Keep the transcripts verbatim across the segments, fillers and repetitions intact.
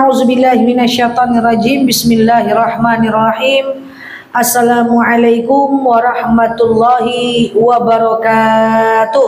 A'udzubillahi minasyaitonirrajim. Bismillahirrahmanirrahim. Assalamualaikum warahmatullahi wabarakatuh.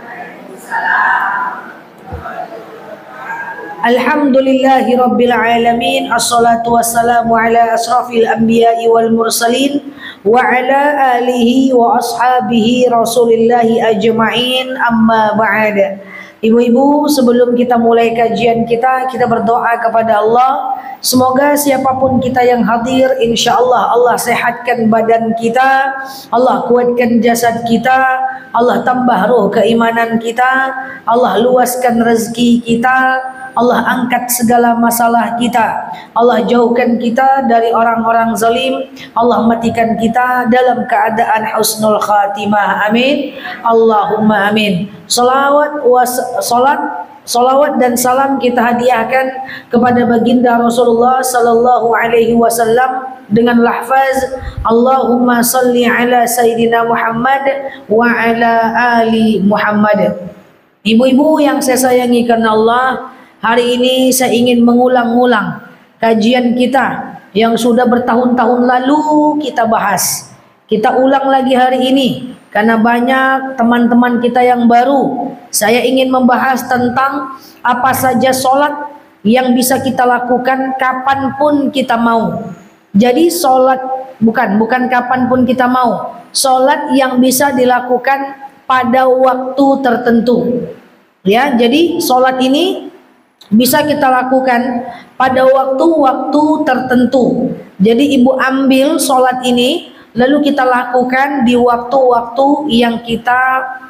Alhamdulillahi rabbil alamin. Assalatu wassalamu ala asrafil anbiya'i wal mursalin wa ala alihi wa ashabihi rasulillahi ajma'in, amma ba'da. Ibu-ibu, sebelum kita mulai kajian kita, kita berdoa kepada Allah. Semoga siapapun kita yang hadir, insya Allah Allah sehatkan badan kita, Allah kuatkan jasad kita, Allah tambah roh keimanan kita, Allah luaskan rezeki kita, Allah angkat segala masalah kita, Allah jauhkan kita dari orang-orang zalim, Allah matikan kita dalam keadaan husnul khatimah. Amin. Allahumma amin. Salawat was salat salawat dan salam kita hadiahkan kepada baginda Rasulullah sallallahu alaihi wasallam dengan lafaz Allahumma salli ala sayyidina Muhammad wa ala ali Muhammad. Ibu-ibu yang saya sayangi karena Allah, hari ini saya ingin mengulang-ulang kajian kita yang sudah bertahun-tahun lalu kita bahas. Kita ulang lagi hari ini karena banyak teman-teman kita yang baru. Saya ingin membahas tentang apa saja sholat yang bisa kita lakukan kapanpun kita mau. Jadi sholat bukan bukan kapanpun kita mau. Sholat yang bisa dilakukan pada waktu tertentu. Ya, jadi sholat ini bisa kita lakukan pada waktu-waktu tertentu. Jadi ibu ambil sholat ini, lalu kita lakukan di waktu-waktu yang kita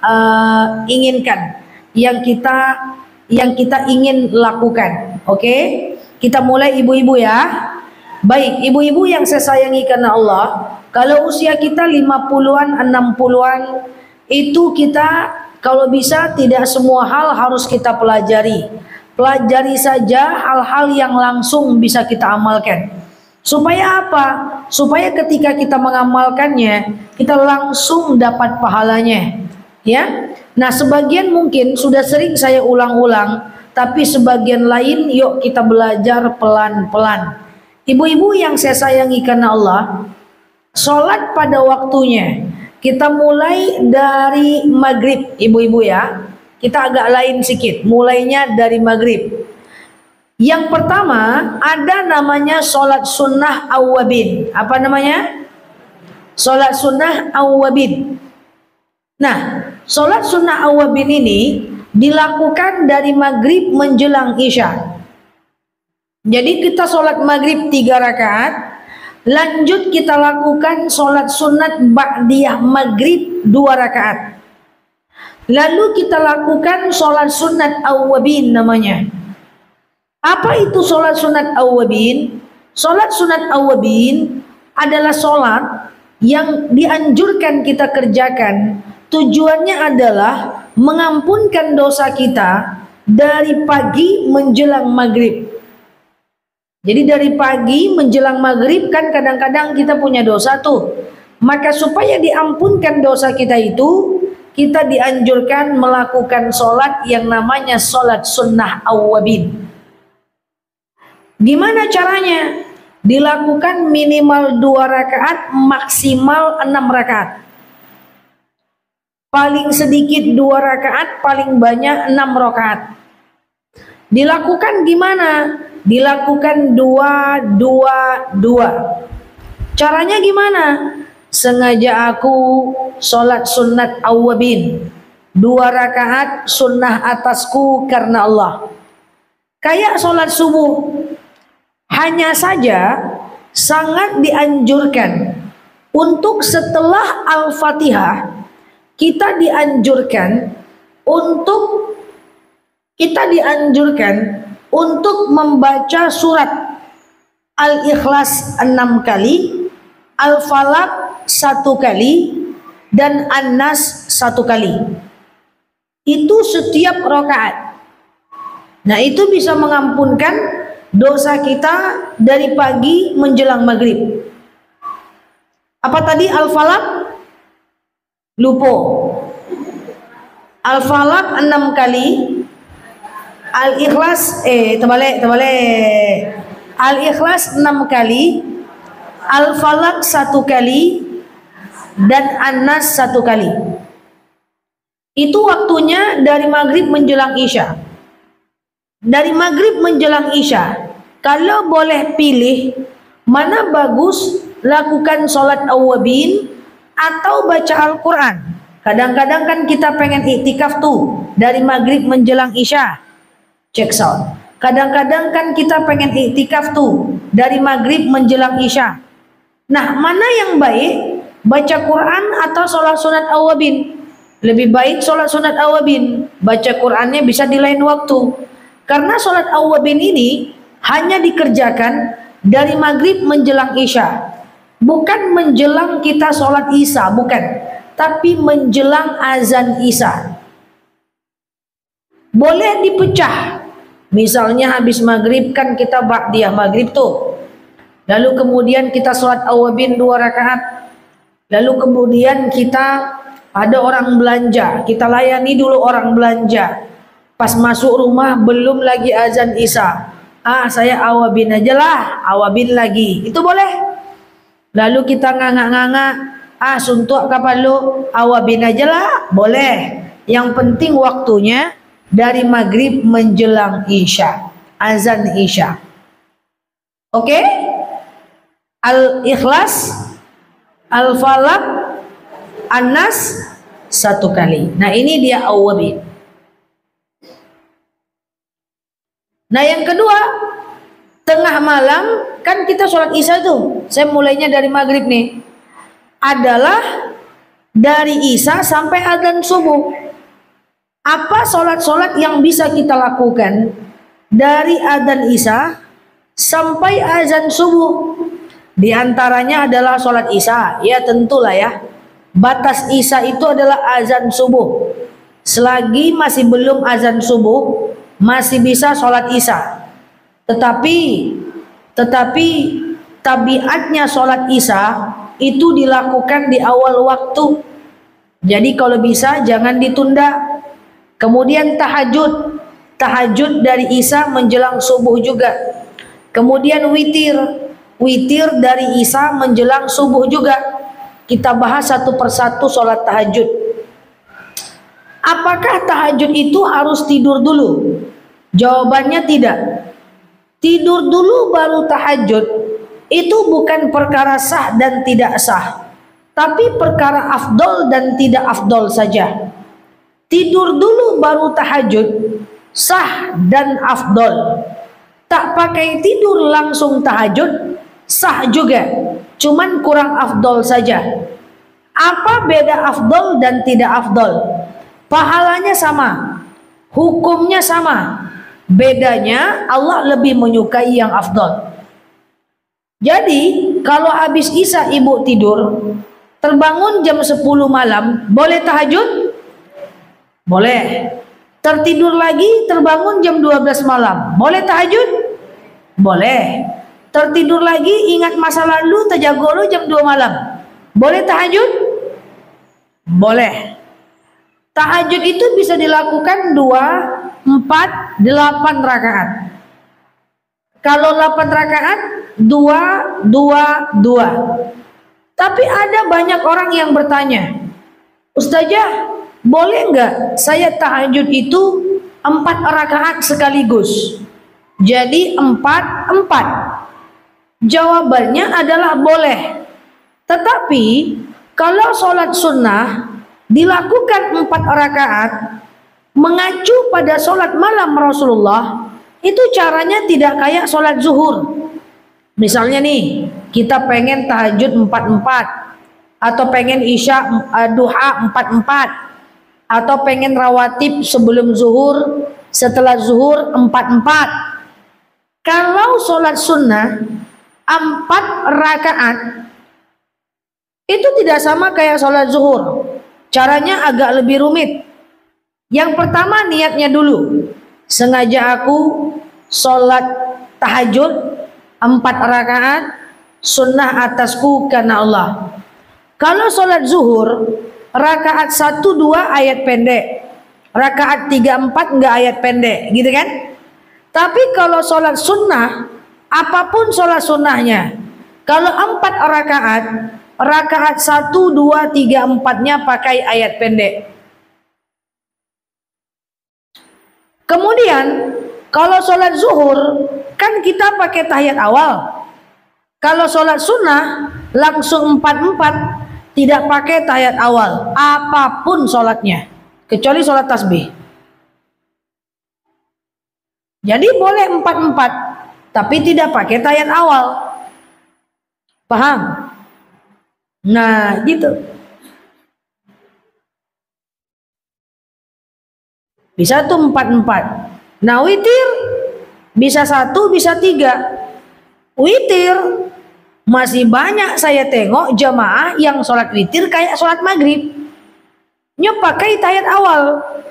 uh, inginkan, yang kita yang kita ingin lakukan. Oke, okay? Kita mulai ibu-ibu ya. Baik, ibu-ibu yang saya sayangi karena Allah, kalau usia kita lima puluhan, enam puluhan, itu kita kalau bisa tidak semua hal harus kita pelajari. Pelajari saja hal-hal yang langsung bisa kita amalkan. Supaya apa? Supaya ketika kita mengamalkannya, kita langsung dapat pahalanya. Ya. Nah, sebagian mungkin sudah sering saya ulang-ulang, tapi sebagian lain yuk kita belajar pelan-pelan. Ibu-ibu yang saya sayangi karena Allah, sholat pada waktunya. Kita mulai dari maghrib, ibu-ibu ya. Kita agak lain sedikit, mulainya dari maghrib. Yang pertama ada namanya sholat sunnah awwabin. Apa namanya? Sholat sunnah awwabin. Nah, sholat sunnah awwabin ini dilakukan dari maghrib menjelang isya. Jadi kita sholat maghrib tiga rakaat, lanjut kita lakukan sholat sunat ba'diyah maghrib dua rakaat. Lalu kita lakukan sholat sunat awwabin namanya. Apa itu sholat sunat awwabin? Sholat sunat awwabin adalah sholat yang dianjurkan kita kerjakan. Tujuannya adalah mengampunkan dosa kita dari pagi menjelang maghrib. Jadi dari pagi menjelang maghrib kan kadang-kadang kita punya dosa tuh. Maka supaya diampunkan dosa kita itu, kita dianjurkan melakukan sholat yang namanya sholat sunnah awwabin. Gimana caranya? Dilakukan minimal dua rakaat, maksimal enam rakaat. Paling sedikit dua rakaat, paling banyak enam rakaat. Dilakukan gimana? Dilakukan dua, dua, dua. Caranya gimana? Sengaja aku sholat sunat awwabin, dua rakaat sunnah atasku karena Allah. Kayak sholat subuh. Hanya saja sangat dianjurkan untuk setelah Al-Fatihah kita dianjurkan untuk kita dianjurkan untuk membaca surat Al-Ikhlas enam kali, Al-Falaq satu kali, dan An-Nas satu kali. Itu setiap rakaat. Nah, itu bisa mengampunkan dosa kita dari pagi menjelang maghrib. Apa tadi Al-Falaq? Lupa. Al-Falaq enam kali, Al-Ikhlas eh terbalik terbalik. Al-Ikhlas enam kali, Al-Falaq satu kali, dan An-Nas satu kali. Itu waktunya dari maghrib menjelang isya. Dari maghrib menjelang isya, kalau boleh pilih mana bagus, lakukan sholat awwabin atau baca Al-Quran. Kadang-kadang kan kita pengen iktikaf tuh dari maghrib menjelang isya. Cek sound. Kadang-kadang kan kita pengen iktikaf tuh dari maghrib menjelang isya. Nah, mana yang baik? Baca Quran atau sholat sunat awwabin? Lebih baik sholat sunat awwabin. Baca Qurannya bisa di lain waktu. Karena sholat awwabin ini hanya dikerjakan dari maghrib menjelang isya. Bukan menjelang kita sholat isya, bukan. Tapi menjelang azan isya. Boleh dipecah. Misalnya habis maghrib kan kita ba'diyah maghrib tuh. Lalu kemudian kita sholat awwabin dua rakaat. Lalu kemudian kita ada orang belanja, kita layani dulu orang belanja. Pas masuk rumah belum lagi azan isya. Ah, saya awwabin aja lah, awwabin lagi. Itu boleh. Lalu kita nganga-nganga, ah suntuk kapan lu, awwabin aja lah, boleh. Yang penting waktunya dari maghrib menjelang isya, azan isya. Oke? Okay? Al-Ikhlas, Al-Falaq, An-Nas satu kali. Nah, ini dia awwabin. Nah, yang kedua, tengah malam kan kita sholat isya tuh. Saya mulainya dari maghrib nih. Adalah dari isya sampai adzan subuh. Apa sholat-sholat yang bisa kita lakukan dari adzan isya sampai azan subuh? Di antaranya adalah sholat isya. Ya tentulah ya. Batas isya itu adalah azan subuh. Selagi masih belum azan subuh, masih bisa sholat isya. Tetapi, tetapi tabiatnya sholat isya itu dilakukan di awal waktu. Jadi kalau bisa jangan ditunda. Kemudian tahajud, tahajud dari isya menjelang subuh juga. Kemudian witir, witir dari isya menjelang subuh juga. Kita bahas satu persatu sholat tahajud. Apakah tahajud itu harus tidur dulu? Jawabannya tidak. Tidur dulu baru tahajud itu bukan perkara sah dan tidak sah, tapi perkara afdol dan tidak afdol saja. Tidur dulu baru tahajud sah dan afdol. Tak pakai tidur langsung tahajud sah juga, cuman kurang afdol saja. Apa beda afdol dan tidak afdol? Pahalanya sama, hukumnya sama. Bedanya Allah lebih menyukai yang afdol. Jadi kalau habis isya ibu tidur, terbangun jam sepuluh malam, boleh tahajud? Boleh. Tertidur lagi, terbangun jam dua belas malam, boleh tahajud? Boleh. Tertidur lagi, ingat masa lalu, tajagoro jam dua malam, boleh tahajud? Boleh. Tahajud itu bisa dilakukan dua, empat, delapan rakaat. Kalau delapan rakaat, dua, dua, dua. Tapi ada banyak orang yang bertanya, Ustazah, boleh nggak saya tahajud itu empat rakaat sekaligus? Jadi empat, empat. Jawabannya adalah boleh. Tetapi kalau sholat sunnah dilakukan empat rakaat mengacu pada sholat malam Rasulullah, itu caranya tidak kayak sholat zuhur. Misalnya nih, kita pengen tahajud empat empat, atau pengen isya uh, duha empat empat, atau pengen rawatib sebelum zuhur, setelah zuhur empat empat. Kalau sholat sunnah empat rakaat itu tidak sama kayak sholat zuhur. Caranya agak lebih rumit. Yang pertama niatnya dulu. Sengaja aku sholat tahajud empat rakaat sunnah atasku karena Allah. Kalau sholat zuhur rakaat satu dua ayat pendek, rakaat tiga empat nggak ayat pendek, gitu kan? Tapi kalau sholat sunnah, apapun sholat sunnahnya, kalau empat rakaat, rakaat satu, dua, tiga, empatnya pakai ayat pendek. Kemudian kalau sholat zuhur kan kita pakai tahiyat awal. Kalau sholat sunnah langsung empat empat, tidak pakai tahiyat awal, apapun sholatnya, kecuali sholat tasbih. Jadi boleh empat empat, tapi tidak pakai tahiyat awal. Paham? Nah, gitu. Bisa tuh empat empat. Nah, witir bisa satu, bisa tiga. Witir masih banyak saya tengok jamaah yang sholat witir kayak sholat maghrib, nya pakai tahiyat awal.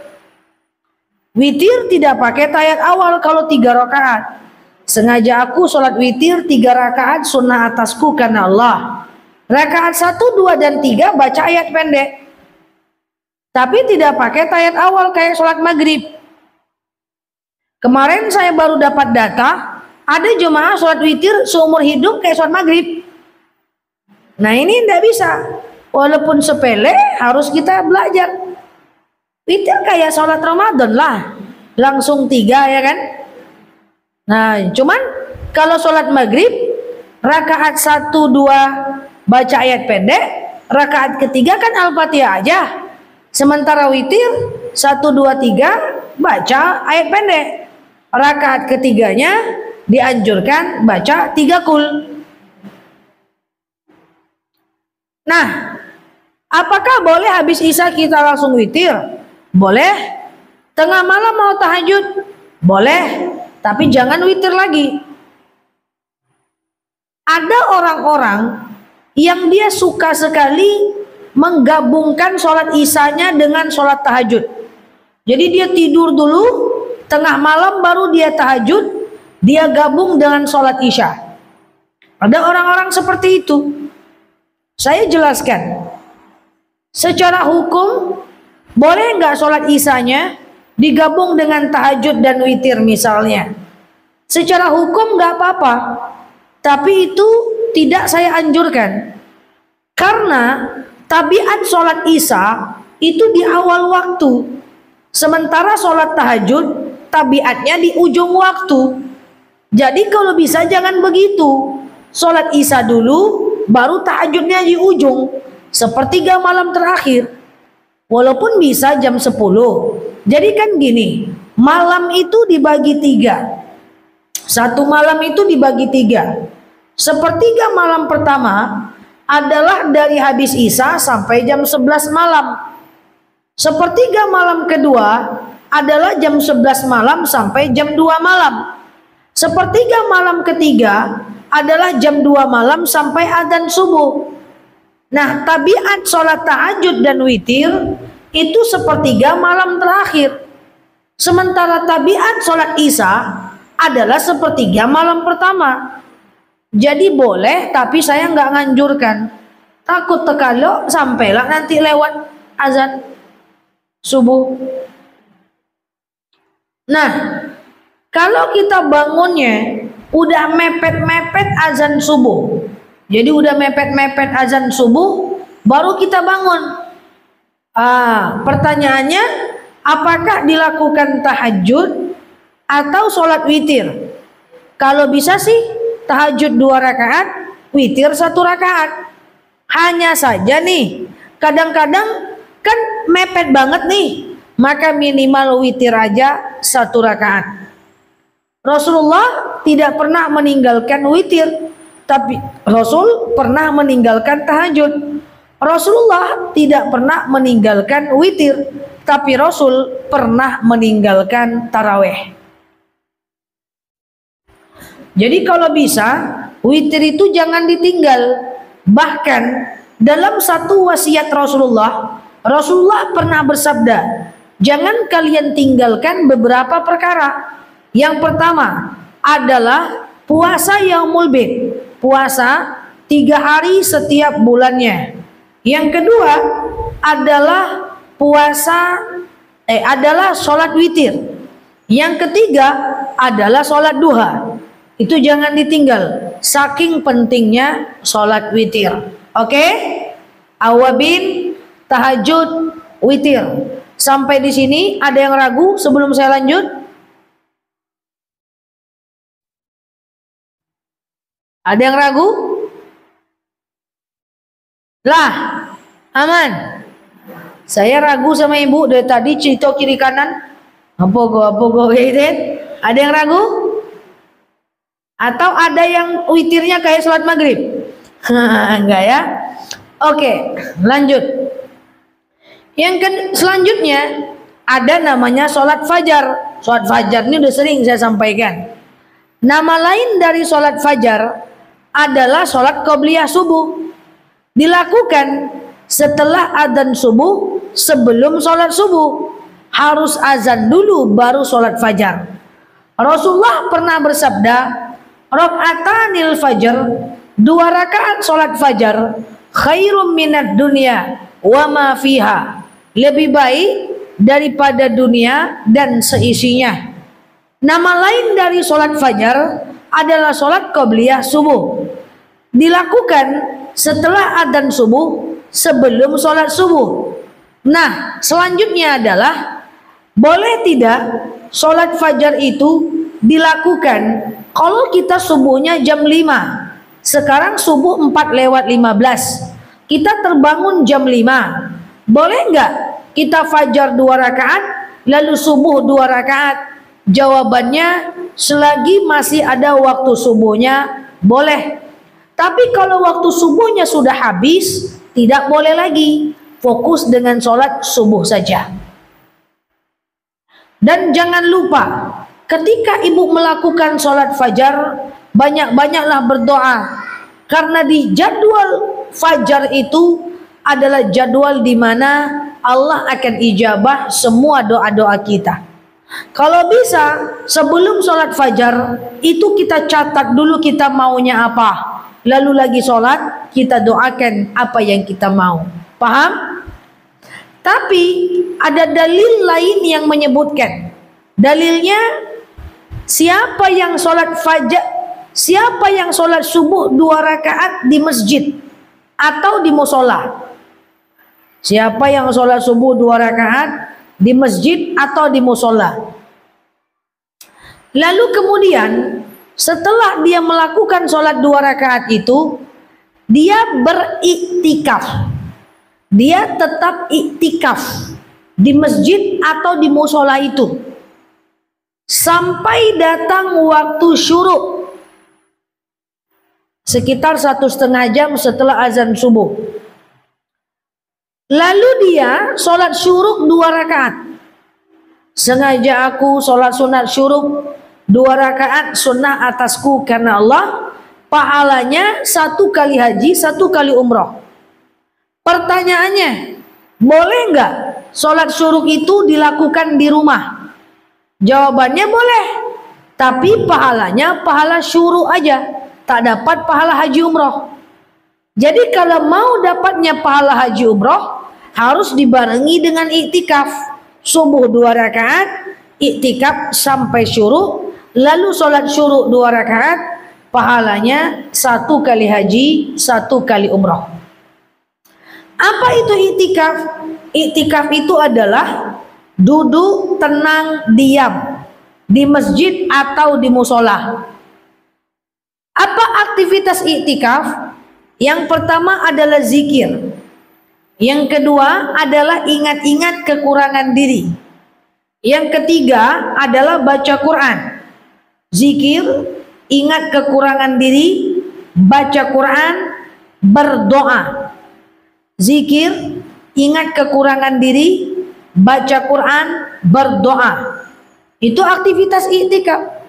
Witir tidak pakai tahiyat awal kalau tiga rakaat. Sengaja aku sholat witir tiga rakaat sunnah atasku karena Allah. Rakaat satu, dua, dan tiga baca ayat pendek. Tapi tidak pakai tahiyat awal kayak sholat maghrib. Kemarin saya baru dapat data, ada jemaah sholat witir seumur hidup kayak sholat maghrib. Nah ini tidak bisa. Walaupun sepele harus kita belajar. Witir kayak sholat Ramadan lah, langsung tiga ya kan. Nah cuman kalau sholat maghrib rakaat satu dua baca ayat pendek, rakaat ketiga kan Al-Fatihah aja. Sementara witir satu dua tiga baca ayat pendek, rakaat ketiganya dianjurkan baca tiga kul. Nah, apakah boleh habis isya kita langsung witir? Boleh. Tengah malam mau tahajud? Boleh. Tapi jangan witir lagi. Ada orang-orang yang dia suka sekali menggabungkan sholat isyanya dengan sholat tahajud. Jadi dia tidur dulu, tengah malam baru dia tahajud, dia gabung dengan sholat isya. Ada orang-orang seperti itu. Saya jelaskan. Secara hukum, boleh nggak sholat isyanya digabung dengan tahajud dan witir misalnya? Secara hukum nggak apa-apa, tapi itu tidak saya anjurkan. Karena tabiat sholat isya itu di awal waktu, sementara sholat tahajud tabiatnya di ujung waktu. Jadi kalau bisa jangan begitu, sholat isya dulu, baru tahajudnya di ujung, sepertiga malam terakhir. Walaupun bisa jam sepuluh. Jadi kan gini, malam itu dibagi tiga. Satu malam itu dibagi tiga. Sepertiga malam pertama adalah dari habis isya sampai jam sebelas malam. Sepertiga malam kedua adalah jam sebelas malam sampai jam dua malam. Sepertiga malam ketiga adalah jam dua malam sampai adzan subuh. Nah, tabiat sholat tahajud dan witir itu sepertiga malam terakhir. Sementara tabiat sholat isya adalah sepertiga malam pertama. Jadi boleh, tapi saya nggak nganjurkan. Takut tekalo sampailah nanti lewat azan subuh. Nah, kalau kita bangunnya udah mepet-mepet azan subuh, jadi udah mepet-mepet azan subuh, baru kita bangun. Ah, pertanyaannya, apakah dilakukan tahajud atau sholat witir? Kalau bisa sih tahajud dua rakaat, witir satu rakaat. Hanya saja nih, kadang-kadang kan mepet banget nih, maka minimal witir aja satu rakaat. Rasulullah tidak pernah meninggalkan witir, tapi Rasul pernah meninggalkan tahajud. Rasulullah tidak pernah meninggalkan witir, tapi Rasul pernah meninggalkan taraweh. Jadi kalau bisa, witir itu jangan ditinggal. Bahkan dalam satu wasiat Rasulullah, Rasulullah pernah bersabda, jangan kalian tinggalkan beberapa perkara. Yang pertama adalah puasa yaumul bid, puasa tiga hari setiap bulannya. Yang kedua adalah puasa eh adalah sholat witir. Yang ketiga adalah sholat duha. Itu jangan ditinggal, saking pentingnya sholat witir. Oke? Okay? Awabin, tahajud, witir. Sampai di sini ada yang ragu sebelum saya lanjut? Ada yang ragu? Lah, aman. Saya ragu sama ibu dari tadi cerita kiri kanan. Apa go, apa go, gitu. Ada yang ragu? Atau ada yang witirnya kayak sholat maghrib? Enggak ya? Oke, lanjut. Yang ke selanjutnya ada namanya sholat fajar. Sholat fajar ini udah sering saya sampaikan. Nama lain dari sholat fajar adalah sholat qobliyah subuh. Dilakukan setelah adzan subuh, sebelum sholat subuh. Harus azan dulu baru sholat fajar. Rasulullah pernah bersabda, rakaatanil fajar, dua rakaat sholat fajar, khairum minad dunya wa ma fiha, lebih baik daripada dunia dan seisinya. Nama lain dari sholat fajar adalah sholat qobliyah subuh. Dilakukan setelah adzan subuh, sebelum sholat subuh. Nah, selanjutnya adalah boleh tidak sholat fajar itu dilakukan kalau kita subuhnya jam lima. Sekarang subuh empat lewat lima belas. Kita terbangun jam lima. Boleh nggak kita fajar dua rakaat lalu subuh dua rakaat? Jawabannya selagi masih ada waktu subuhnya boleh. Tapi kalau waktu subuhnya sudah habis, tidak boleh lagi. Fokus dengan sholat subuh saja. Dan jangan lupa, ketika ibu melakukan sholat fajar, banyak-banyaklah berdoa. Karena di jadwal fajar itu adalah jadwal di mana Allah akan ijabah semua doa-doa kita. Kalau bisa, sebelum sholat fajar, itu kita catat dulu kita maunya apa. Lalu lagi sholat, kita doakan apa yang kita mau. Paham? Tapi ada dalil lain yang menyebutkan. Dalilnya, siapa yang sholat fajar, siapa yang sholat subuh dua rakaat di masjid atau di musola. Siapa yang sholat subuh dua rakaat di masjid atau di musola. Lalu kemudian setelah dia melakukan sholat dua rakaat itu, dia beriktikaf. Dia tetap iktikaf di masjid atau di musola itu sampai datang waktu syuruk, sekitar satu setengah jam setelah azan subuh. Lalu dia sholat syuruk dua rakaat. Sengaja aku sholat sunat syuruk dua rakaat sunnah atasku karena Allah, pahalanya satu kali haji, satu kali umroh. Pertanyaannya, boleh nggak sholat syuruk itu dilakukan di rumah? Jawabannya boleh, tapi pahalanya pahala syuruk aja, tak dapat pahala haji umroh. Jadi kalau mau dapatnya pahala haji umroh, harus dibarengi dengan iktikaf. Subuh dua rakaat, iktikaf sampai syuruk, lalu sholat syuruk dua rakaat, pahalanya satu kali haji, satu kali umroh. Apa itu iktikaf? Iktikaf itu adalah duduk tenang diam di masjid atau di musola. Apa aktivitas iktikaf? Yang pertama adalah zikir. Yang kedua adalah ingat-ingat kekurangan diri. Yang ketiga adalah baca Quran. Zikir, ingat kekurangan diri, baca Quran, berdoa. Zikir, ingat kekurangan diri, baca Quran, berdoa. Itu aktivitas iktikaf.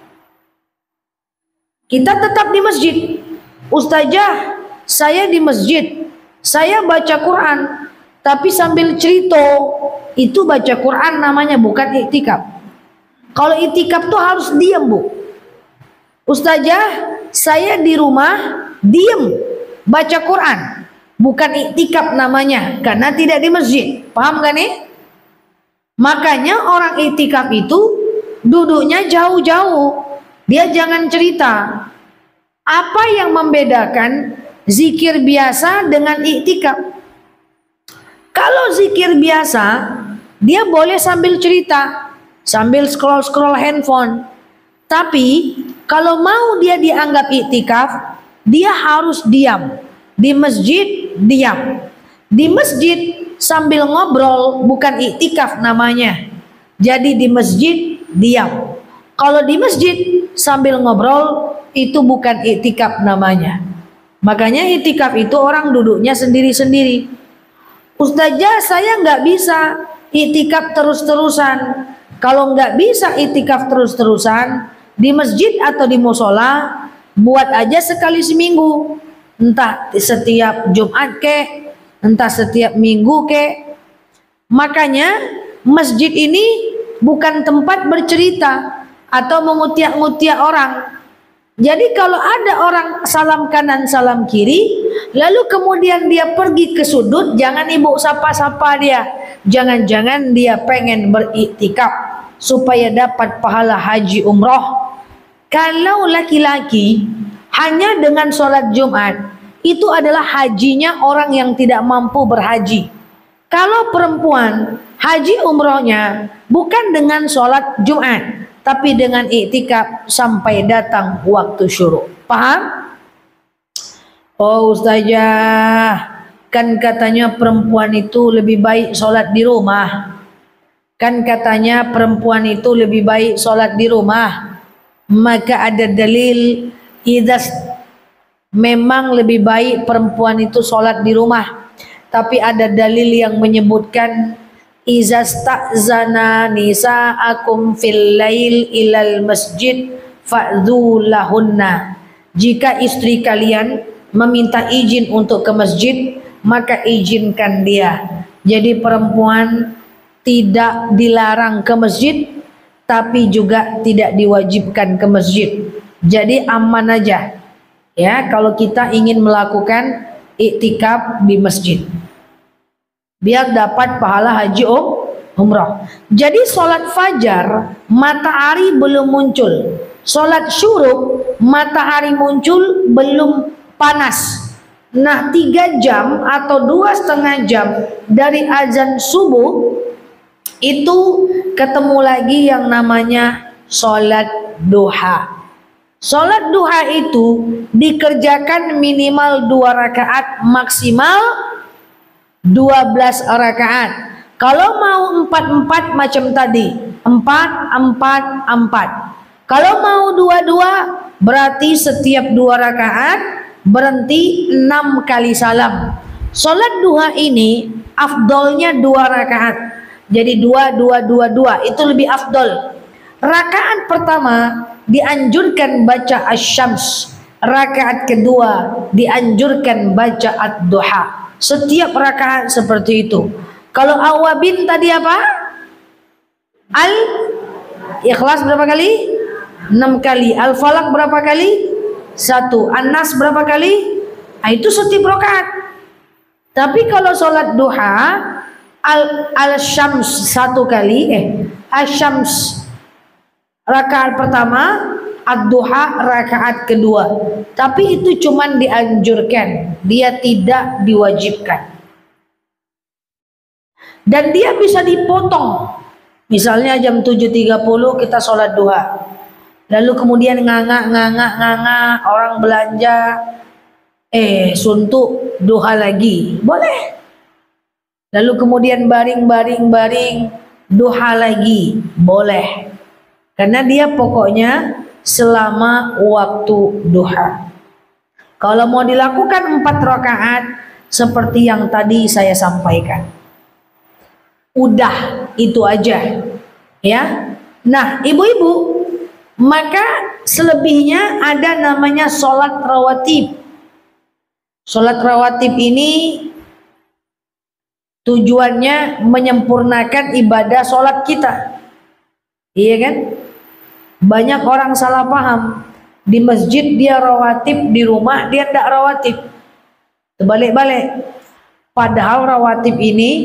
Kita tetap di masjid. Ustazah, saya di masjid, saya baca Quran, tapi sambil cerita. Itu baca Quran namanya, bukan iktikaf. Kalau iktikaf tuh harus diam, Bu. Ustazah, saya di rumah diam baca Quran, bukan iktikaf namanya, karena tidak di masjid. Paham gak nih? Makanya orang iktikaf itu duduknya jauh-jauh. Dia jangan cerita. Apa yang membedakan zikir biasa dengan iktikaf? Kalau zikir biasa, dia boleh sambil cerita, sambil scroll-scroll handphone. Tapi kalau mau dia dianggap iktikaf, dia harus diam. Di masjid diam. Di masjid sambil ngobrol bukan iktikaf namanya. Jadi di masjid diam. Kalau di masjid sambil ngobrol itu bukan iktikaf namanya. Makanya iktikaf itu orang duduknya sendiri-sendiri. Ustazah, saya nggak bisa iktikaf terus-terusan. Kalau nggak bisa iktikaf terus-terusan di masjid atau di musola, buat aja sekali seminggu. Entah setiap Jumat ke, entah setiap minggu ke. Makanya masjid ini bukan tempat bercerita atau mengutiak-ngutiak orang. Jadi kalau ada orang salam kanan salam kiri, lalu kemudian dia pergi ke sudut, jangan ibu sapa-sapa dia. Jangan-jangan dia pengen beriktikaf supaya dapat pahala haji umroh. Kalau laki-laki hanya dengan sholat Jumat, itu adalah hajinya orang yang tidak mampu berhaji. Kalau perempuan, haji umrohnya bukan dengan sholat Jumat, tapi dengan iktikaf sampai datang waktu syuruk. Paham? Oh Ustazah, kan katanya perempuan itu lebih baik sholat di rumah. Kan katanya perempuan itu lebih baik sholat di rumah. Maka ada dalil, idas memang lebih baik perempuan itu sholat di rumah. Tapi ada dalil yang menyebutkan izasta'zana nisa'akum fil lail ilal masjid fa'dhu lahunna. Jika istri kalian meminta izin untuk ke masjid, maka izinkan dia. Jadi perempuan tidak dilarang ke masjid, tapi juga tidak diwajibkan ke masjid. Jadi aman aja ya kalau kita ingin melakukan iktikaf di masjid, biar dapat pahala haji um, umrah. Jadi sholat fajar matahari belum muncul, sholat syuruk matahari muncul belum panas. Nah tiga jam atau dua setengah jam dari azan subuh itu ketemu lagi yang namanya sholat duha. Sholat duha itu dikerjakan minimal dua rakaat, maksimal dua belas rakaat. Kalau mau empat-empat macam tadi, empat, empat, empat. Kalau mau dua-dua, berarti setiap dua rakaat berhenti enam kali salam. Sholat duha ini afdolnya dua rakaat. Jadi dua, dua, dua, dua itu lebih afdol. Rakaat pertama dianjurkan baca asyams. Rakaat kedua dianjurkan baca ad-duha. Setiap rakaat seperti itu. Kalau awabin tadi apa? Al Ikhlas berapa kali? enam kali. Al-Falaq berapa kali? Satu. An-Nas berapa kali? Nah, itu setiap rakaat. Tapi kalau sholat duha, Al-Syams satu kali, eh Al-Syams rakaat pertama, Ad-Duha rakaat kedua. Tapi itu cuman dianjurkan, dia tidak diwajibkan. Dan dia bisa dipotong. Misalnya jam tujuh tiga puluh kita sholat duha. Lalu kemudian nganga-nganga-nganga orang belanja, eh suntuk duha lagi. Boleh. Lalu kemudian baring-baring-baring duha lagi, boleh. Karena dia pokoknya selama waktu duha. Kalau mau dilakukan empat rakaat seperti yang tadi saya sampaikan, udah itu aja ya. Nah ibu-ibu, maka selebihnya ada namanya sholat rawatib. Sholat rawatib ini tujuannya menyempurnakan ibadah sholat kita. Iya kan? Banyak orang salah paham. Di masjid dia rawatib, di rumah dia tidak rawatib. Terbalik-balik. Padahal rawatib ini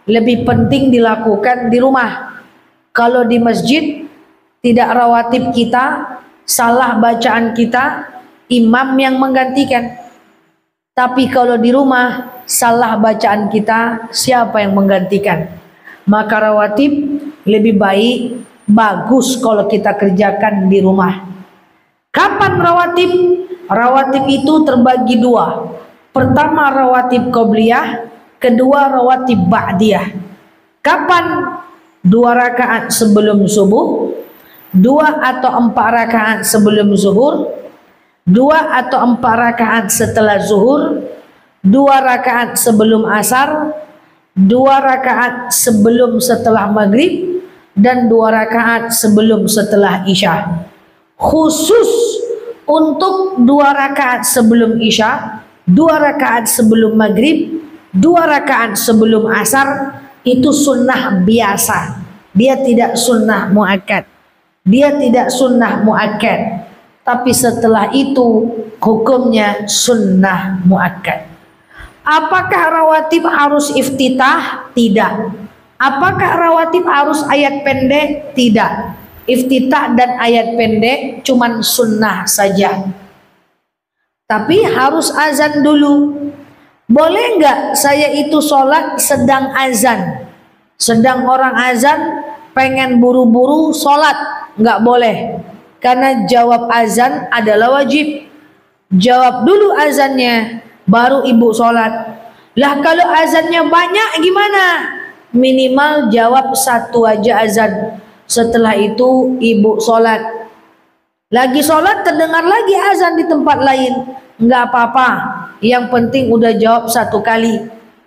lebih penting dilakukan di rumah. Kalau di masjid tidak rawatib kita, salah bacaan kita, imam yang menggantikan. Tapi kalau di rumah salah bacaan kita, siapa yang menggantikan? Maka rawatib lebih baik, bagus kalau kita kerjakan di rumah. Kapan rawatib? Rawatib itu terbagi dua. Pertama rawatib qobliyah, kedua rawatib ba'diyah. Kapan? Dua rakaat sebelum subuh, dua atau empat rakaat sebelum zuhur, dua atau empat rakaat setelah zuhur, dua rakaat sebelum asar, dua rakaat sebelum setelah maghrib, dan dua rakaat sebelum setelah isya. Khusus untuk dua rakaat sebelum isya, dua rakaat sebelum maghrib, dua rakaat sebelum asar, itu sunnah biasa. Dia tidak sunnah muakkad. Dia tidak sunnah muakkad. Tapi setelah itu hukumnya sunnah muakkad. Apakah rawatib harus iftitah? Tidak. Apakah rawatib harus ayat pendek? Tidak. Iftitah dan ayat pendek cuman sunnah saja. Tapi harus azan dulu. Boleh nggak saya itu sholat sedang azan, sedang orang azan, pengen buru-buru sholat? Nggak boleh, karena jawab azan adalah wajib. Jawab dulu azannya, baru ibu sholat. Lah kalau azannya banyak gimana? Minimal jawab satu aja azan, setelah itu ibu sholat. Lagi sholat terdengar lagi azan di tempat lain, nggak apa-apa. Yang penting udah jawab satu kali.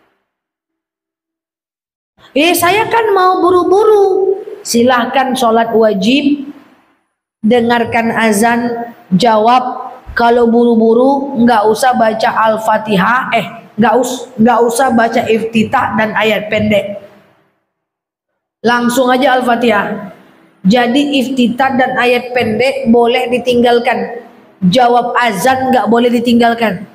Eh saya kan mau buru-buru. Silahkan sholat wajib, dengarkan azan, jawab. Kalau buru-buru nggak usah baca al-fatihah, eh nggak us nggak usah baca iftitah dan ayat pendek. Langsung aja al-fatihah. Jadi iftitah dan ayat pendek boleh ditinggalkan. Jawab azan nggak boleh ditinggalkan.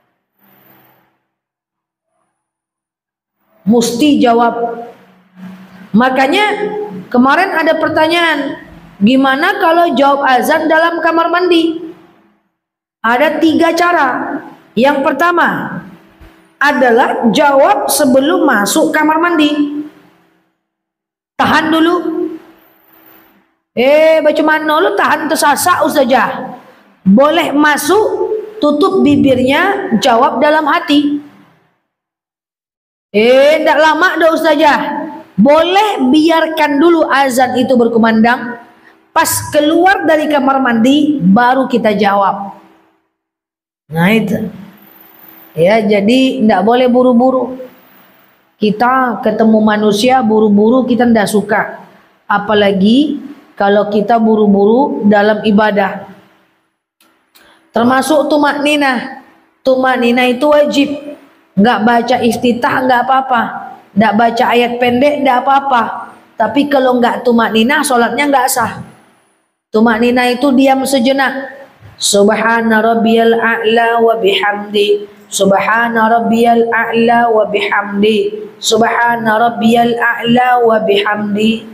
Mesti jawab. Makanya kemarin ada pertanyaan, gimana kalau jawab azan dalam kamar mandi? Ada tiga cara. Yang pertama adalah jawab sebelum masuk kamar mandi. Tahan dulu. Eh bagaimana lu tahan tersasak ustazah? Boleh masuk, tutup bibirnya, jawab dalam hati. Eh, tidak lama dah ustazah. Boleh biarkan dulu azan itu berkumandang. Pas keluar dari kamar mandi, baru kita jawab. Nah itu. Ya, jadi tidak boleh buru-buru. Kita ketemu manusia buru-buru, kita tidak suka. Apalagi kalau kita buru-buru dalam ibadah. Termasuk tumak ninah. Tumak ninah itu wajib. Nggak baca iftitah nggak apa-apa, nggak baca ayat pendek nggak apa-apa. Tapi kalau nggak tumak ninah, sholatnya nggak sah. Tumak ninah itu diam sejenak. Subhana rabbiyal a'la wa bihamdi. Subhana rabbiyal a'la wa bihamdi. Subhana rabbiyal a'la wa bihamdi.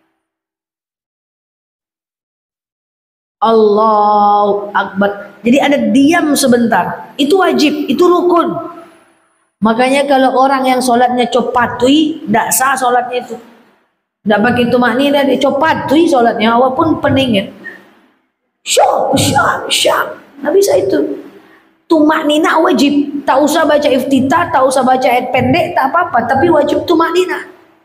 Allahu Akbar. Jadi ada diam sebentar. Itu wajib, itu rukun. Makanya kalau orang yang sholatnya copatui, tidak sah sholatnya itu. Tidak pakai tumak ninah, dia copatui sholatnya, walaupun pening ya. Syam, syam, syam. Tidak bisa itu. Tumak ninah wajib. Tak usah baca iftitah, tak usah baca ayat pendek, tak apa-apa. Tapi wajib tumak ninah.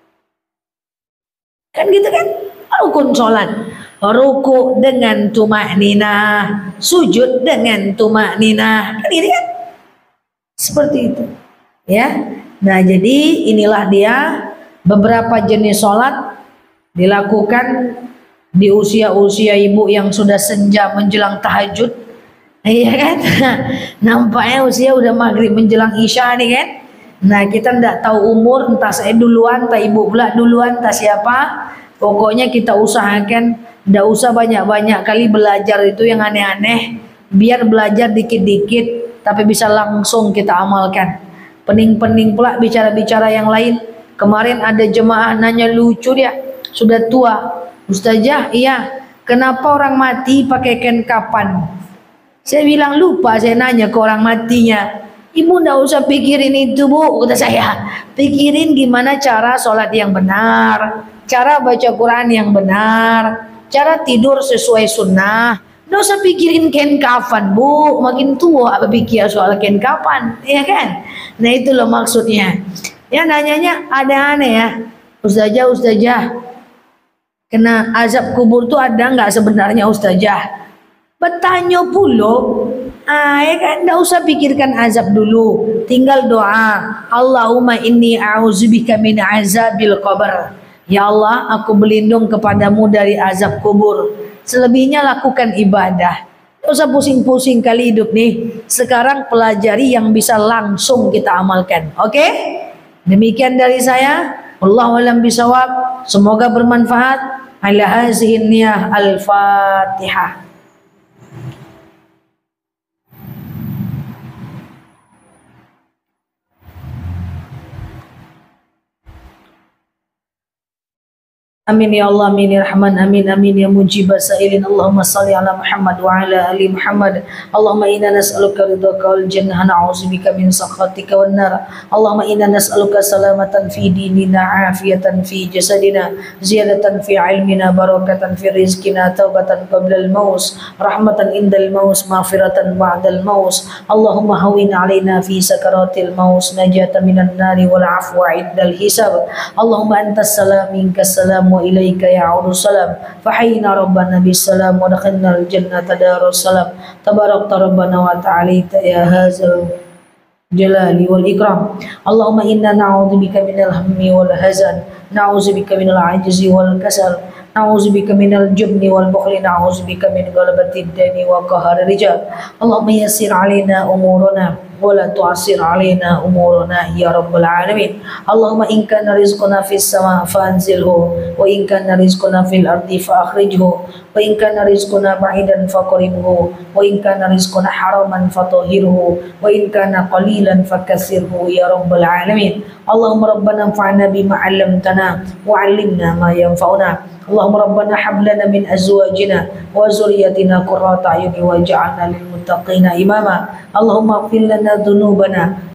Kan gitu kan? Rukun sholat. Ruku dengan tumak ninah, sujud dengan tumak ninah. Kan gitu kan? Seperti itu. Ya, nah jadi inilah dia beberapa jenis sholat dilakukan di usia-usia ibu yang sudah senja menjelang tahajud, iya kan? Nampaknya usia udah maghrib menjelang isya nih kan? Nah kita tidak tahu umur, entah saya duluan, entah ibu pula duluan, entah siapa. Pokoknya kita usahakan tidak usah banyak-banyak kali belajar itu yang aneh-aneh, biar belajar dikit-dikit tapi bisa langsung kita amalkan. Pening-pening pula bicara-bicara yang lain. Kemarin ada jemaah nanya lucu dia, sudah tua. Ustazah, iya, kenapa orang mati pakai kain kapan? Saya bilang lupa, saya nanya ke orang matinya. Ibu ndak usah pikirin itu bu, kata saya. Pikirin gimana cara sholat yang benar, cara baca Quran yang benar, cara tidur sesuai sunnah. Nggak usah pikirin kain kafan bu, makin tua apa pikir soal kain kafan, ya kan? Nah itu loh maksudnya. Ya nanyanya ada aneh ya, ustazah ustazah, kena azab kubur tuh ada nggak sebenarnya ustazah? Bertanya pula, ah, ya kan, nggak usah pikirkan azab dulu, tinggal doa. Allahumma inni a'udzubika min azabil qabr. Ya Allah, aku berlindung kepadamu dari azab kubur. Selebihnya lakukan ibadah. Nggak usah pusing-pusing kali hidup nih. Sekarang pelajari yang bisa langsung kita amalkan. Oke? Okay? Demikian dari saya. Wallahu a'lam bishawab. Semoga bermanfaat. Ala hazihi niyah al-Fatihah. Amin ya Allah, amin ya Rahman, amin amin ya mujibah sa'ilin. Allahumma salli ala Muhammad wa ala ali Muhammad. Allahumma inna nas'aluka ridhaka wal jannah, na'udzubika min sakhatika wan nar. Allahumma inna nas'aluka salamatan fi dinina, afiyatan fi jasadina, ziyadatan fi ilmina, barakatan fi rizqina, taubatan qabla al-maus, rahmatan indal maus, maghfiratan ba'dal maus. Allahumma hawwin alaina fi sakaratil maus, najatan minan nari wal afwa indal hisab. Allahumma antas salam minkas salam wa ilaika ya'udu salam. Fahayyina rabbana bisalam wa dakhalna al-jannata darus salam. Tabarakta rabbana wa ta'alita ya hazal jalali wal ikram. Allahumma inna na'udzubika minal hammi wal hazan, na'udzubika minal ajzi wal kasal, na'udzubika minal jubni wal bukhli, na'udzubika min ghalabati ad-dani wa qahari rijal. Allahumma yassir alaina umurana wa la tu'assir alaina umurana ya rabbal alamin. Allahumma in kana rizquna fis sama fanzilhu, wa in kana rizquna fil ardi fa akhrijhu, wa in kana rizquna ba'idan faqribhu, wa in kana rizquna haraman fatahhirhu, wa in kana qalilan fakassirhu ya rabbal alamin. Allahumma rabbana anfa'na bima 'allamtana wa 'allimna ma yanfa'una. Allahumma rabbana hab lana min azwajina wa zurriyyatina qurrata a'yun waj'alna lil muttaqina imama. Allahumma ighfir lana dhunubana